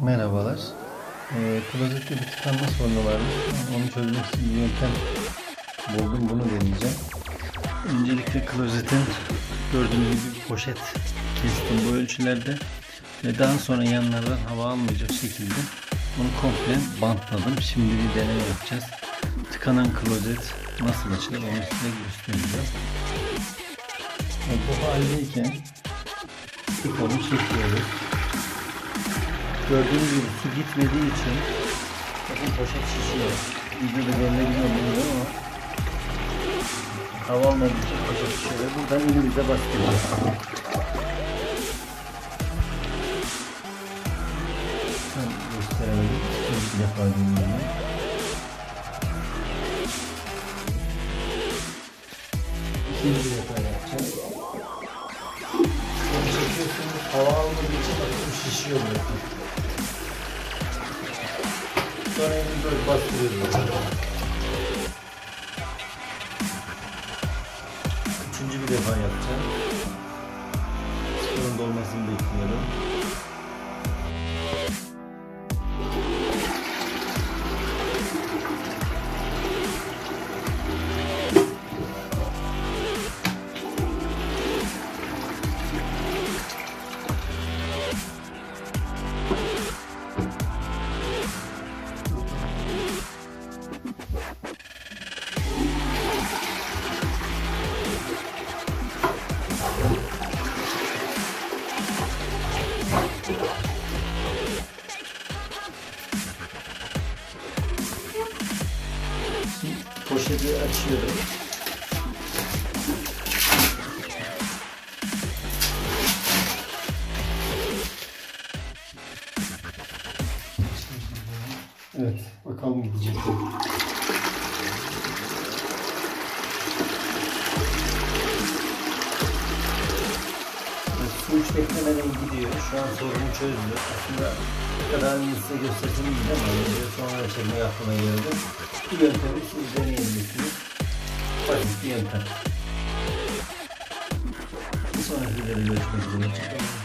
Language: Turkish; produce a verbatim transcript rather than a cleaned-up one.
Merhabalar. Ee, klozette bir tıkanma sorunu varmış. Onu çözmek için bir yöntem buldum. Bunu deneyeceğim. Öncelikle klozetin gördüğünüz gibi bir poşet kestim bu ölçülerde ve daha sonra yanlardan hava almayacak şekilde bunu komple bantladım. Şimdi bir deneme yapacağız. Tıkanan klozet nasıl açılır onu size göstereceğim. Evet, bu haldeyken sifonu çekiyoruz. Gördüğünüz gibi su gitmediği için bakın poşet şişiyor. Videoda görünebiliyor bilmiyorum ama hava almadığı için poşet şişiyor ve buradan elimize bastırıyoruz. Ben gösteremedim. Bir defa dinleyelim. İkinci defa yapacağım. Bunu çekiyorsunuz, hava almadığı için bakın şişiyor burası. Sonra elini böyle bastırıyoruz. Üçüncü bir defa yapacağım. Sıkının dolmasını bekliyorum. Poşeti açıyorum. Evet, bakalım gidecek. Su hiç beklemeden gidiyor. Şu an sorunu çözdü. Aslında bu kadar size göstersem iyi ama sonra çekmeyi aklıma geldi. Bu yöntemi siz deneyebilirsiniz. Basit bir yöntem. Bir sonraki videoda görüşmek üzere.